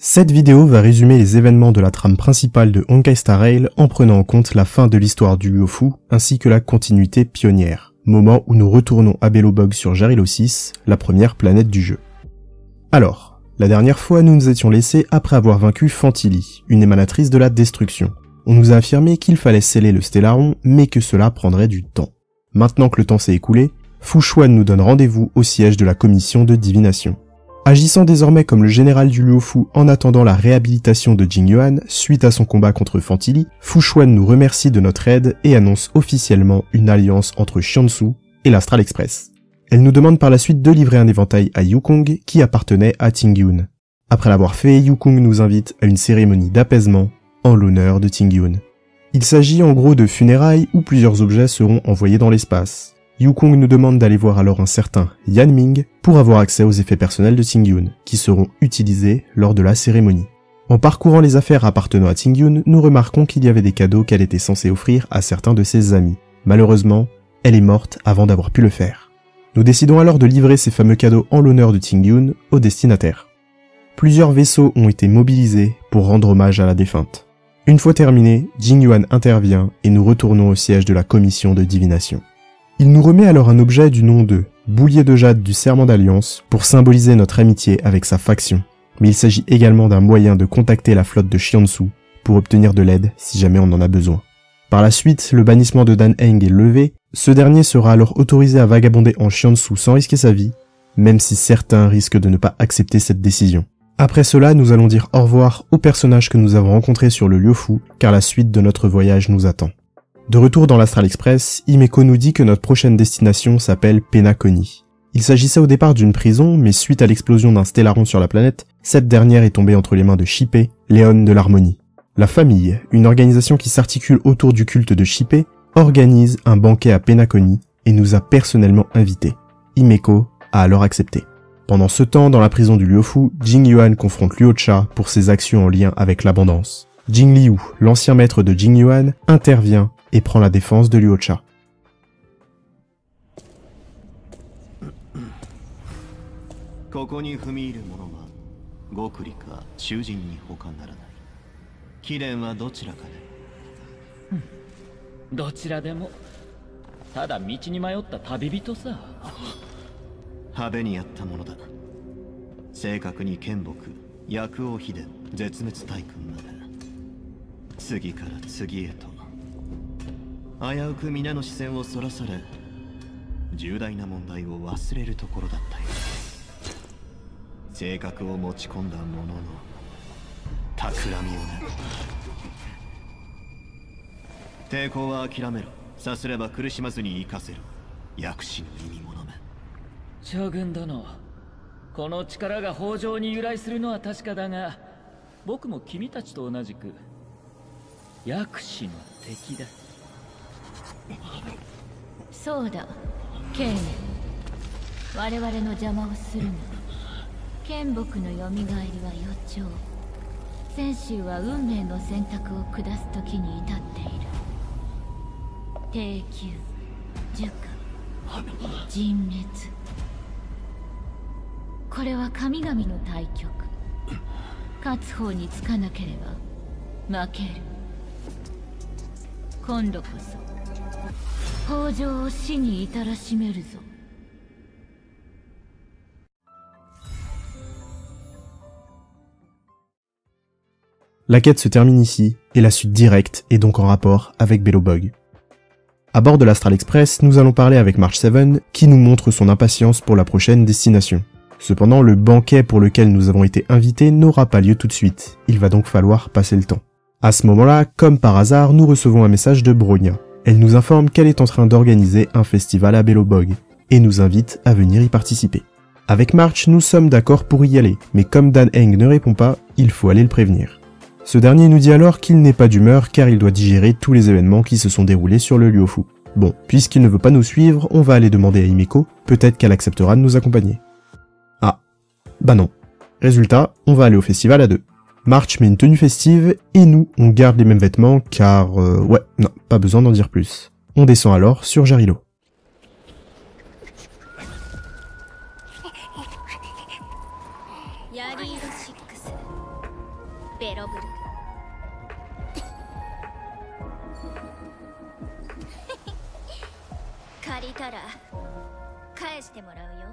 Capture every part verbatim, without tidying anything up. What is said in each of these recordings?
Cette vidéo va résumer les événements de la trame principale de Honkai Star Rail en prenant en compte la fin de l'histoire du Luofu ainsi que la continuité pionnière, moment où nous retournons à Belobog sur Jarilo six, la première planète du jeu. Alors, la dernière fois nous nous étions laissés après avoir vaincu Fantilli, une émanatrice de la destruction. On nous a affirmé qu'il fallait sceller le Stellaron, mais que cela prendrait du temps. Maintenant que le temps s'est écoulé, Fu Xuan nous donne rendez-vous au siège de la commission de divination. Agissant désormais comme le général du Luofu en attendant la réhabilitation de Jingyuan suite à son combat contre Fantilli, Fu Xuan nous remercie de notre aide et annonce officiellement une alliance entre Xiansu et l'Astral Express. Elle nous demande par la suite de livrer un éventail à Yukong qui appartenait à Tingyun. Après l'avoir fait, Yukong nous invite à une cérémonie d'apaisement en l'honneur de Tingyun. Il s'agit en gros de funérailles où plusieurs objets seront envoyés dans l'espace. Yukong nous demande d'aller voir alors un certain Yan Ming pour avoir accès aux effets personnels de Tingyun, qui seront utilisés lors de la cérémonie. En parcourant les affaires appartenant à Tingyun, nous remarquons qu'il y avait des cadeaux qu'elle était censée offrir à certains de ses amis. Malheureusement, elle est morte avant d'avoir pu le faire. Nous décidons alors de livrer ces fameux cadeaux en l'honneur de Tingyun au destinataire. Plusieurs vaisseaux ont été mobilisés pour rendre hommage à la défunte. Une fois terminé, Jingyuan intervient et nous retournons au siège de la commission de divination. Il nous remet alors un objet du nom de boulier de jade du serment d'alliance pour symboliser notre amitié avec sa faction. Mais il s'agit également d'un moyen de contacter la flotte de Xiansu pour obtenir de l'aide si jamais on en a besoin. Par la suite, le bannissement de Dan Heng est levé, ce dernier sera alors autorisé à vagabonder en Xiansu sans risquer sa vie, même si certains risquent de ne pas accepter cette décision. Après cela, nous allons dire au revoir aux personnages que nous avons rencontrés sur le Luofu, car la suite de notre voyage nous attend. De retour dans l'Astral Express, Himeko nous dit que notre prochaine destination s'appelle Penacony. Il s'agissait au départ d'une prison, mais suite à l'explosion d'un Stellaron sur la planète, cette dernière est tombée entre les mains de Shippei, Léon de l'Harmonie. La famille, une organisation qui s'articule autour du culte de Shippei, organise un banquet à Penacony et nous a personnellement invités. Himeko a alors accepté. Pendant ce temps, dans la prison du Luofu, Jingyuan confronte Luocha pour ses actions en lien avec l'abondance. Jing Liu, l'ancien maître de Jingyuan, intervient et prend la défense de Luocha. Shogun殿、この力が豊穣に由来するのは確かだが、僕も君たちと同じく薬師の敵だ。 そうだ、ケーネ。我々の邪魔をするな。剣木の蘇りは予兆。泉州は運命の選択を下す時に至っている。低級、儒家、人滅。これは神々の対局。勝つ方につかなければ負ける。今度こそ豊穣を死に至らしめるぞ。 La quête se termine ici, et la suite directe est donc en rapport avec Belobog. À bord de l'Astral Express, nous allons parler avec March seven, qui nous montre son impatience pour la prochaine destination. Cependant, le banquet pour lequel nous avons été invités n'aura pas lieu tout de suite, il va donc falloir passer le temps. À ce moment-là, comme par hasard, nous recevons un message de Bronya. Elle nous informe qu'elle est en train d'organiser un festival à Belobog, et nous invite à venir y participer. Avec March, nous sommes d'accord pour y aller, mais comme Dan Heng ne répond pas, il faut aller le prévenir. Ce dernier nous dit alors qu'il n'est pas d'humeur car il doit digérer tous les événements qui se sont déroulés sur le Luofu. Bon, puisqu'il ne veut pas nous suivre, on va aller demander à Himeko, peut-être qu'elle acceptera de nous accompagner. Ah, bah non. Résultat, on va aller au festival à deux. March met une tenue festive, et nous, on garde les mêmes vêtements car... Euh, ouais, non, pas besoin d'en dire plus. On descend alors sur Jarilo. ベロブル借りたら返してもらうよ。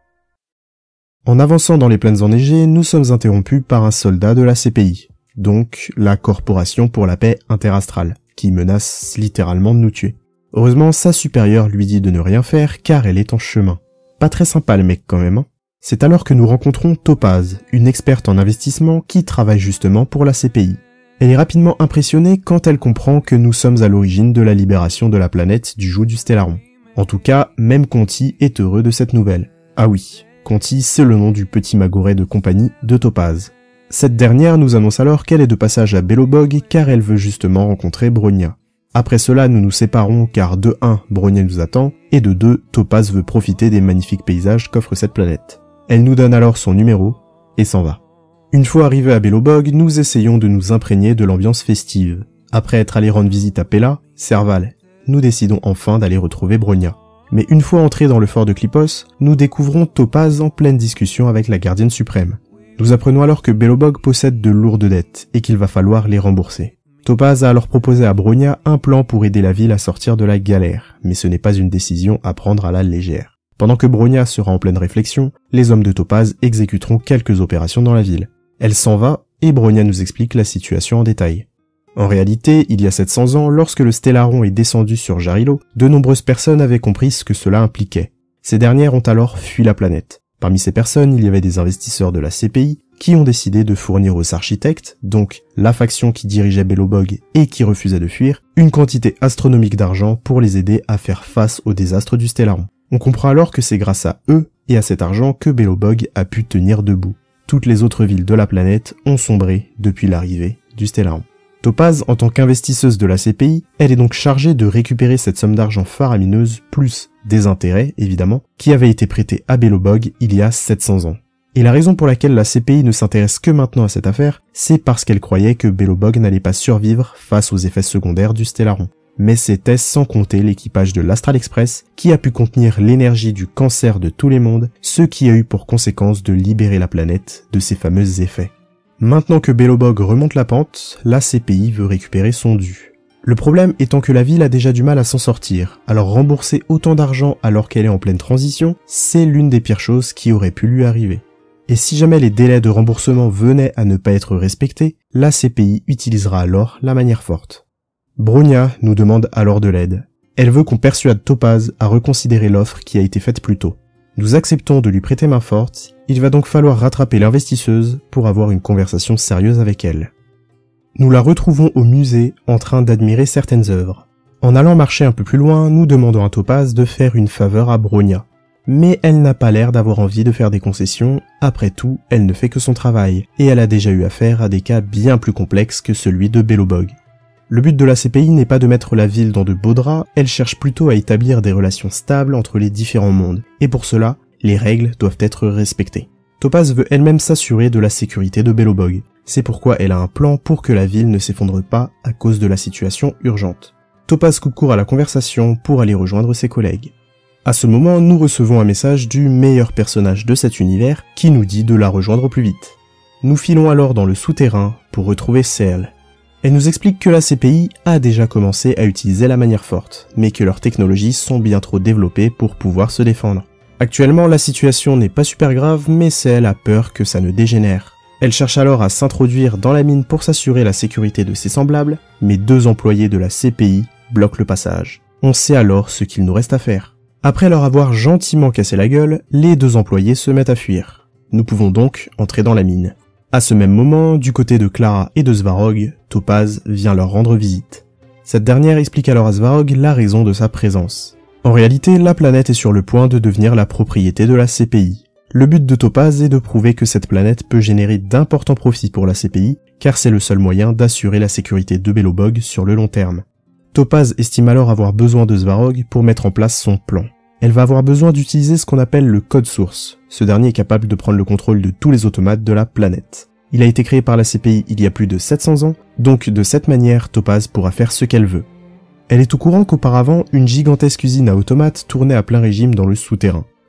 En avançant dans les plaines enneigées, nous sommes interrompus par un soldat de la C P I, donc la Corporation pour la paix interastrale, qui menace littéralement de nous tuer. Heureusement, sa supérieure lui dit de ne rien faire car elle est en chemin. Pas très sympa le mec quand même, hein. C'est alors que nous rencontrons Topaz, une experte en investissement qui travaille justement pour la C P I. Elle est rapidement impressionnée quand elle comprend que nous sommes à l'origine de la libération de la planète du joug du Stellaron. En tout cas, même Conti est heureux de cette nouvelle. Ah oui, Conti, c'est le nom du petit magouret de compagnie de Topaz. Cette dernière nous annonce alors qu'elle est de passage à Belobog car elle veut justement rencontrer Bronya. Après cela, nous nous séparons car de un, Bronya nous attend, et de deux, Topaz veut profiter des magnifiques paysages qu'offre cette planète. Elle nous donne alors son numéro, et s'en va. Une fois arrivés à Belobog, nous essayons de nous imprégner de l'ambiance festive. Après être allé rendre visite à Pella, Serval, nous décidons enfin d'aller retrouver Bronya. Mais une fois entrés dans le fort de Klipos, nous découvrons Topaz en pleine discussion avec la gardienne suprême. Nous apprenons alors que Belobog possède de lourdes dettes et qu'il va falloir les rembourser. Topaz a alors proposé à Bronya un plan pour aider la ville à sortir de la galère, mais ce n'est pas une décision à prendre à la légère. Pendant que Bronya sera en pleine réflexion, les hommes de Topaz exécuteront quelques opérations dans la ville. Elle s'en va et Bronya nous explique la situation en détail. En réalité, il y a sept cents ans, lorsque le Stellaron est descendu sur Jarilo, de nombreuses personnes avaient compris ce que cela impliquait. Ces dernières ont alors fui la planète. Parmi ces personnes, il y avait des investisseurs de la C P I qui ont décidé de fournir aux architectes, donc la faction qui dirigeait Belobog et qui refusait de fuir, une quantité astronomique d'argent pour les aider à faire face au désastre du Stellaron. On comprend alors que c'est grâce à eux et à cet argent que Belobog a pu tenir debout. Toutes les autres villes de la planète ont sombré depuis l'arrivée du Stellaron. Topaz, en tant qu'investisseuse de la C P I, elle est donc chargée de récupérer cette somme d'argent faramineuse, plus des intérêts, évidemment, qui avaient été prêtés à Belobog il y a sept cents ans. Et la raison pour laquelle la C P I ne s'intéresse que maintenant à cette affaire, c'est parce qu'elle croyait que Belobog n'allait pas survivre face aux effets secondaires du Stellaron. Mais c'était sans compter l'équipage de l'Astral Express qui a pu contenir l'énergie du cancer de tous les mondes, ce qui a eu pour conséquence de libérer la planète de ces fameux effets. Maintenant que Belobog remonte la pente, la C P I veut récupérer son dû. Le problème étant que la ville a déjà du mal à s'en sortir, alors rembourser autant d'argent alors qu'elle est en pleine transition, c'est l'une des pires choses qui aurait pu lui arriver. Et si jamais les délais de remboursement venaient à ne pas être respectés, la C P I utilisera alors la manière forte. Bronya nous demande alors de l'aide. Elle veut qu'on persuade Topaz à reconsidérer l'offre qui a été faite plus tôt. Nous acceptons de lui prêter main forte, il va donc falloir rattraper l'investisseuse pour avoir une conversation sérieuse avec elle. Nous la retrouvons au musée en train d'admirer certaines œuvres. En allant marcher un peu plus loin, nous demandons à Topaz de faire une faveur à Bronya. Mais elle n'a pas l'air d'avoir envie de faire des concessions, après tout, elle ne fait que son travail, et elle a déjà eu affaire à des cas bien plus complexes que celui de Belobog. Le but de la C P I n'est pas de mettre la ville dans de beaux draps, elle cherche plutôt à établir des relations stables entre les différents mondes, et pour cela, les règles doivent être respectées. Topaz veut elle-même s'assurer de la sécurité de Belobog, c'est pourquoi elle a un plan pour que la ville ne s'effondre pas à cause de la situation urgente. Topaz coupe court à la conversation pour aller rejoindre ses collègues. À ce moment, nous recevons un message du meilleur personnage de cet univers qui nous dit de la rejoindre au plus vite. Nous filons alors dans le souterrain pour retrouver Serle. Elle nous explique que la C P I a déjà commencé à utiliser la manière forte, mais que leurs technologies sont bien trop développées pour pouvoir se défendre. Actuellement, la situation n'est pas super grave, mais Serle a peur que ça ne dégénère. Elle cherche alors à s'introduire dans la mine pour s'assurer la sécurité de ses semblables, mais deux employés de la C P I bloquent le passage. On sait alors ce qu'il nous reste à faire. Après leur avoir gentiment cassé la gueule, les deux employés se mettent à fuir. Nous pouvons donc entrer dans la mine. À ce même moment, du côté de Clara et de Svarog, Topaz vient leur rendre visite. Cette dernière explique alors à Svarog la raison de sa présence. En réalité, la planète est sur le point de devenir la propriété de la C P I. Le but de Topaz est de prouver que cette planète peut générer d'importants profits pour la C P I, car c'est le seul moyen d'assurer la sécurité de Belobog sur le long terme. Topaz estime alors avoir besoin de Svarog pour mettre en place son plan. Elle va avoir besoin d'utiliser ce qu'on appelle le code source. Ce dernier est capable de prendre le contrôle de tous les automates de la planète. Il a été créé par la C P I il y a plus de sept cents ans, donc de cette manière, Topaz pourra faire ce qu'elle veut. Elle est au courant qu'auparavant, une gigantesque usine à automates tournait à plein régime dans le souterrain.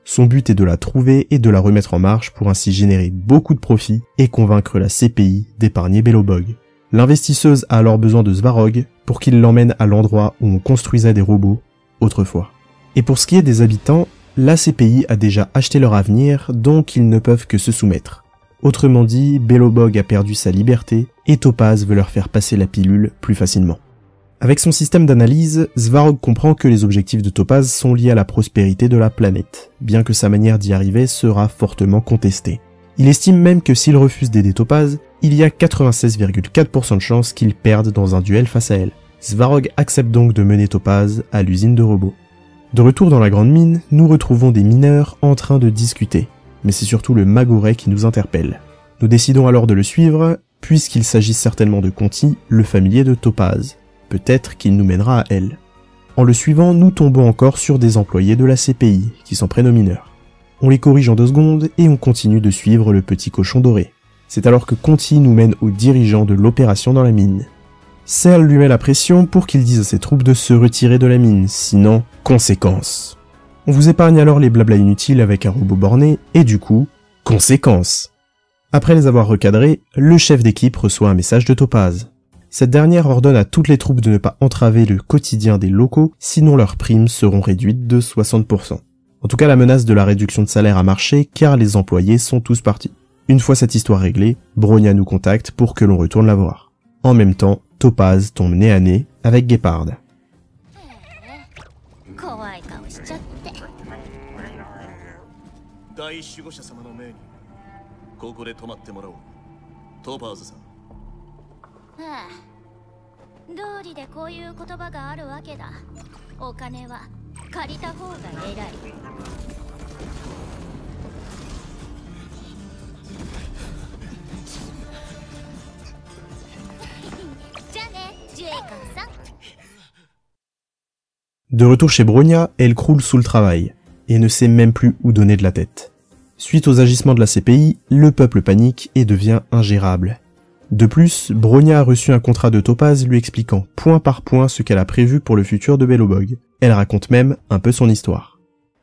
Son but est de la trouver et de la remettre en marche pour ainsi générer beaucoup de profits et convaincre la C P I d'épargner Belobog. L'investisseuse a alors besoin de Svarog pour qu'il l'emmène à l'endroit où on construisait des robots autrefois. Et pour ce qui est des habitants, la C P I a déjà acheté leur avenir, donc ils ne peuvent que se soumettre. Autrement dit, Belobog a perdu sa liberté et Topaz veut leur faire passer la pilule plus facilement. Avec son système d'analyse, Svarog comprend que les objectifs de Topaz sont liés à la prospérité de la planète, bien que sa manière d'y arriver sera fortement contestée. Il estime même que s'il refuse d'aider Topaz, il y a quatre-vingt-seize virgule quatre pour cent de chances qu'il perde dans un duel face à elle. Svarog accepte donc de mener Topaz à l'usine de robots. De retour dans la grande mine, nous retrouvons des mineurs en train de discuter, mais c'est surtout le Magouret qui nous interpelle. Nous décidons alors de le suivre, puisqu'il s'agit certainement de Conti, le familier de Topaz. Peut-être qu'il nous mènera à elle. En le suivant, nous tombons encore sur des employés de la C P I, qui s'en prennent aux mineurs. On les corrige en deux secondes et on continue de suivre le petit cochon doré. C'est alors que Conti nous mène au dirigeant de l'opération dans la mine. Cell lui met la pression pour qu'il dise à ses troupes de se retirer de la mine, sinon, conséquence. On vous épargne alors les blablas inutiles avec un robot borné, et du coup, conséquence. Après les avoir recadrés, le chef d'équipe reçoit un message de Topaz. Cette dernière ordonne à toutes les troupes de ne pas entraver le quotidien des locaux, sinon leurs primes seront réduites de soixante pour cent. En tout cas, la menace de la réduction de salaire a marché, car les employés sont tous partis. Une fois cette histoire réglée, Bronya nous contacte pour que l'on retourne la voir. En même temps, Topaz tombe nez à nez avec Gepard. 道理でこういう言葉があるわけだ。お金は借りた方が偉い。じゃあね、ジュエイカンさん。 De retour chez Bronya, elle croule sous le travail, et ne sait même plus où donner de la tête. Suite aux agissements de la C P I, le peuple panique et devient ingérable. De plus, Bronya a reçu un contrat de Topaz lui expliquant point par point ce qu'elle a prévu pour le futur de Belobog. Elle raconte même un peu son histoire.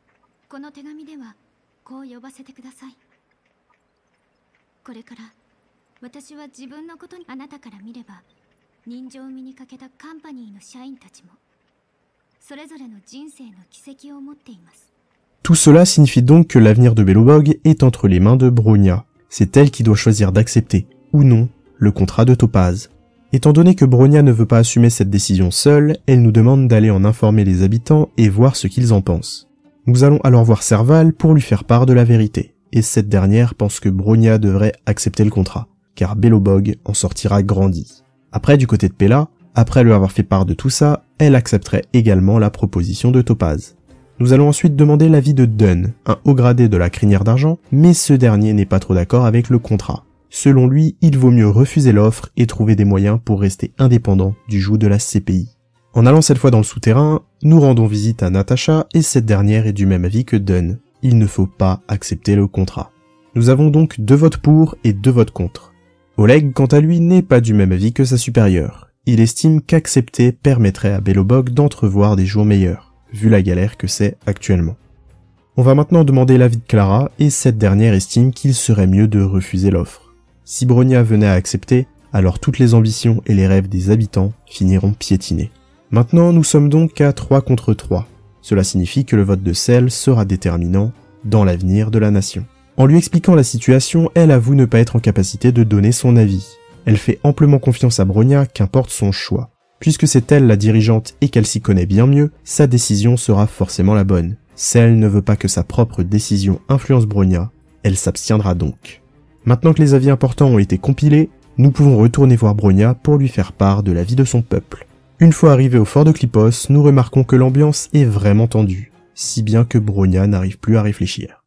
Tout cela signifie donc que l'avenir de Belobog est entre les mains de Bronya. C'est elle qui doit choisir d'accepter, ou non, le contrat de Topaz. Étant donné que Bronya ne veut pas assumer cette décision seule, elle nous demande d'aller en informer les habitants et voir ce qu'ils en pensent. Nous allons alors voir Serval pour lui faire part de la vérité, et cette dernière pense que Bronya devrait accepter le contrat, car Belobog en sortira grandi. Après, du côté de Pela, après lui avoir fait part de tout ça, elle accepterait également la proposition de Topaz. Nous allons ensuite demander l'avis de Dunn, un haut gradé de la crinière d'argent, mais ce dernier n'est pas trop d'accord avec le contrat. Selon lui, il vaut mieux refuser l'offre et trouver des moyens pour rester indépendant du joug de la C P I. En allant cette fois dans le souterrain, nous rendons visite à Natasha et cette dernière est du même avis que Dunn. Il ne faut pas accepter le contrat. Nous avons donc deux votes pour et deux votes contre. Oleg, quant à lui, n'est pas du même avis que sa supérieure. Il estime qu'accepter permettrait à Belobog d'entrevoir des jours meilleurs, vu la galère que c'est actuellement. On va maintenant demander l'avis de Clara et cette dernière estime qu'il serait mieux de refuser l'offre. Si Bronya venait à accepter, alors toutes les ambitions et les rêves des habitants finiront piétinés. Maintenant, nous sommes donc à trois contre trois. Cela signifie que le vote de Cell sera déterminant dans l'avenir de la nation. En lui expliquant la situation, elle avoue ne pas être en capacité de donner son avis. Elle fait amplement confiance à Bronya, qu'importe son choix. Puisque c'est elle la dirigeante et qu'elle s'y connaît bien mieux, sa décision sera forcément la bonne. Cell ne veut pas que sa propre décision influence Bronya, elle s'abstiendra donc. Maintenant que les avis importants ont été compilés, nous pouvons retourner voir Bronya pour lui faire part de la vie de son peuple. Une fois arrivé au fort de Klipos, nous remarquons que l'ambiance est vraiment tendue, si bien que Bronya n'arrive plus à réfléchir.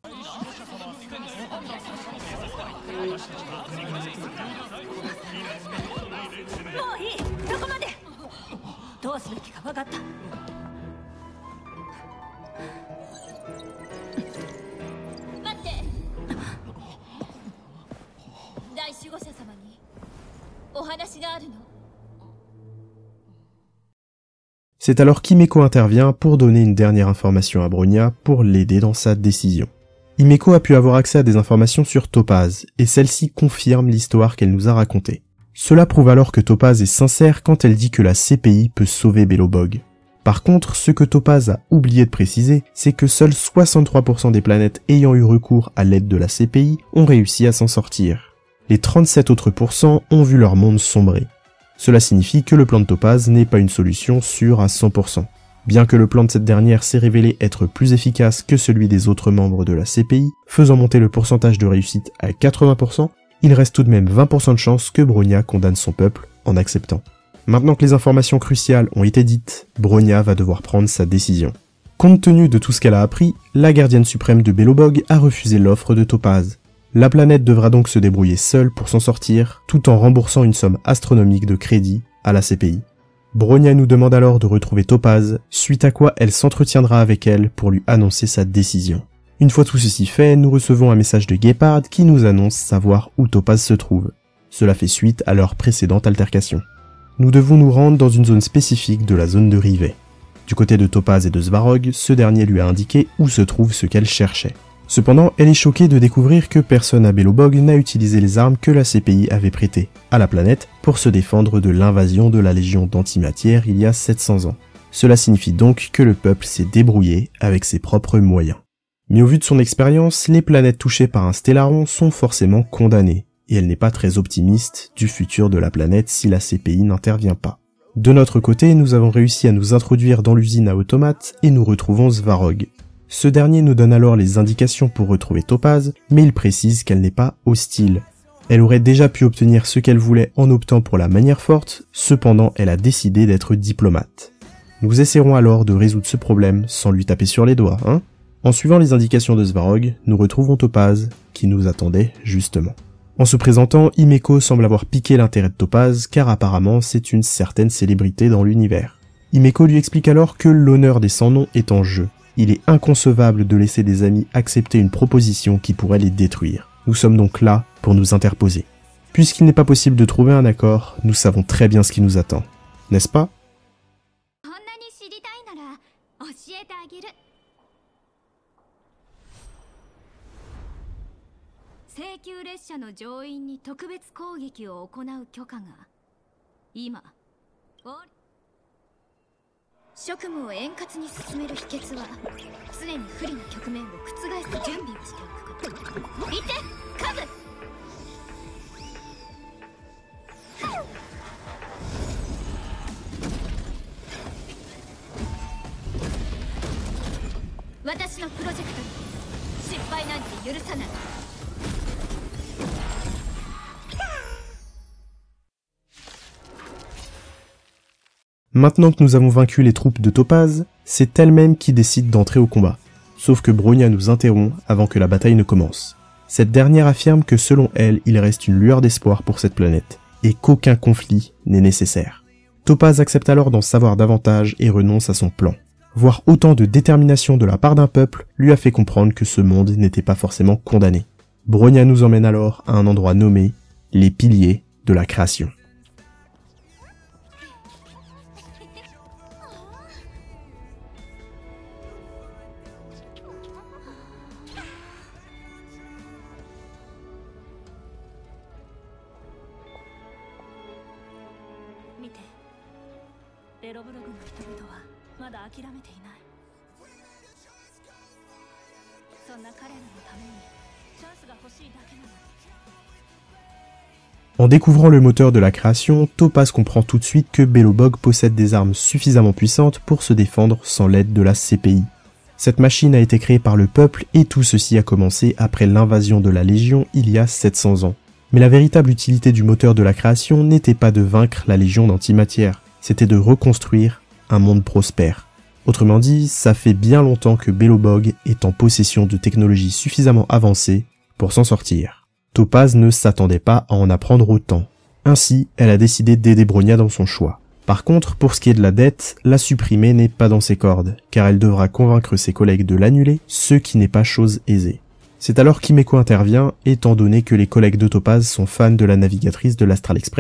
C'est alors qu'Himeko intervient pour donner une dernière information à Bronya pour l'aider dans sa décision. Himeko a pu avoir accès à des informations sur Topaz, et celle-ci confirme l'histoire qu'elle nous a racontée. Cela prouve alors que Topaz est sincère quand elle dit que la C P I peut sauver Belobog. Par contre, ce que Topaz a oublié de préciser, c'est que seuls soixante-trois pour cent des planètes ayant eu recours à l'aide de la C P I ont réussi à s'en sortir. Les trente-sept autres pourcents ont vu leur monde sombrer. Cela signifie que le plan de Topaz n'est pas une solution sûre à cent pour cent. Bien que le plan de cette dernière s'est révélé être plus efficace que celui des autres membres de la C P I, faisant monter le pourcentage de réussite à quatre-vingts pour cent, il reste tout de même vingt pour cent de chance que Bronya condamne son peuple en acceptant. Maintenant que les informations cruciales ont été dites, Bronya va devoir prendre sa décision. Compte tenu de tout ce qu'elle a appris, la gardienne suprême de Belobog a refusé l'offre de Topaz. La planète devra donc se débrouiller seule pour s'en sortir, tout en remboursant une somme astronomique de crédit à la C P I. Bronya nous demande alors de retrouver Topaz, suite à quoi elle s'entretiendra avec elle pour lui annoncer sa décision. Une fois tout ceci fait, nous recevons un message de Gepard qui nous annonce savoir où Topaz se trouve. Cela fait suite à leur précédente altercation. Nous devons nous rendre dans une zone spécifique de la zone de Rivet. Du côté de Topaz et de Svarog, ce dernier lui a indiqué où se trouve ce qu'elle cherchait. Cependant, elle est choquée de découvrir que personne à Belobog n'a utilisé les armes que la C P I avait prêtées à la planète pour se défendre de l'invasion de la Légion d'Antimatière il y a sept cents ans. Cela signifie donc que le peuple s'est débrouillé avec ses propres moyens. Mais au vu de son expérience, les planètes touchées par un Stellaron sont forcément condamnées, et elle n'est pas très optimiste du futur de la planète si la C P I n'intervient pas. De notre côté, nous avons réussi à nous introduire dans l'usine à automates et nous retrouvons Svarog. Ce dernier nous donne alors les indications pour retrouver Topaz, mais il précise qu'elle n'est pas hostile. Elle aurait déjà pu obtenir ce qu'elle voulait en optant pour la manière forte, cependant elle a décidé d'être diplomate. Nous essaierons alors de résoudre ce problème sans lui taper sur les doigts, hein. En suivant les indications de Svarog, nous retrouvons Topaz, qui nous attendait justement. En se présentant, Himeko semble avoir piqué l'intérêt de Topaz, car apparemment c'est une certaine célébrité dans l'univers. Himeko lui explique alors que l'honneur des sans-noms est en jeu. Il est inconcevable de laisser des amis accepter une proposition qui pourrait les détruire. Nous sommes donc là pour nous interposer. Puisqu'il n'est pas possible de trouver un accord, nous savons très bien ce qui nous attend. N'est-ce pas ? Maintenant que nous avons vaincu les troupes de Topaz, c'est elle-même qui décide d'entrer au combat. Sauf que Bronya nous interrompt avant que la bataille ne commence. Cette dernière affirme que selon elle, il reste une lueur d'espoir pour cette planète, et qu'aucun conflit n'est nécessaire. Topaz accepte alors d'en savoir davantage et renonce à son plan. Voir autant de détermination de la part d'un peuple lui a fait comprendre que ce monde n'était pas forcément condamné. Bronya nous emmène alors à un endroit nommé les piliers de la création. En découvrant le moteur de la création, Topaz comprend tout de suite que Belobog possède des armes suffisamment puissantes pour se défendre sans l'aide de la C P I. Cette machine a été créée par le peuple et tout ceci a commencé après l'invasion de la Légion il y a sept cents ans. Mais la véritable utilité du moteur de la création n'était pas de vaincre la Légion d'Antimatière, c'était de reconstruire un monde prospère. Autrement dit, ça fait bien longtemps que Belobog est en possession de technologies suffisamment avancées pour s'en sortir. Topaz ne s'attendait pas à en apprendre autant. Ainsi, elle a décidé d'aider Bronya dans son choix. Par contre, pour ce qui est de la dette, la supprimer n'est pas dans ses cordes, car elle devra convaincre ses collègues de l'annuler, ce qui n'est pas chose aisée. C'est alors qu'Himeko intervient, étant donné que les collègues de Topaz sont fans de la navigatrice de l'Astral Express,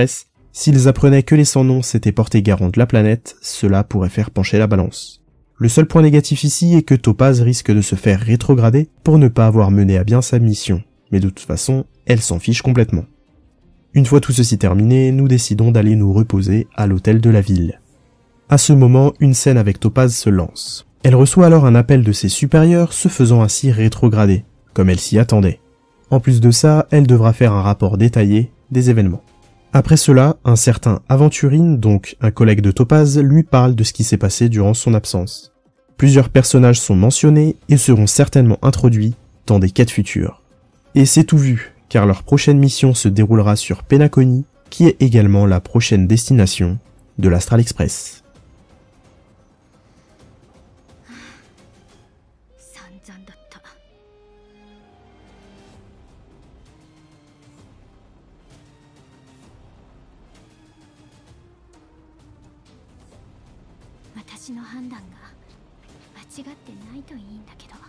S'ils apprenaient que les sans-noms s'étaient portés garants de la planète, cela pourrait faire pencher la balance. Le seul point négatif ici est que Topaz risque de se faire rétrograder pour ne pas avoir mené à bien sa mission, mais de toute façon, elle s'en fiche complètement. Une fois tout ceci terminé, nous décidons d'aller nous reposer à l'hôtel de la ville. À ce moment, une scène avec Topaz se lance. Elle reçoit alors un appel de ses supérieurs, se faisant ainsi rétrograder, comme elle s'y attendait. En plus de ça, elle devra faire un rapport détaillé des événements. Après cela, un certain Aventurine, donc un collègue de Topaz, lui parle de ce qui s'est passé durant son absence. Plusieurs personnages sont mentionnés et seront certainement introduits dans des quêtes futures. Et c'est tout vu, car leur prochaine mission se déroulera sur Penacony, qui est également la prochaine destination de l'Astral Express. 散々だった。私の判断が間違ってないといいんだけど。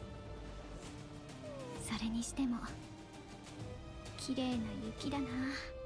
それにしても綺麗な雪だな。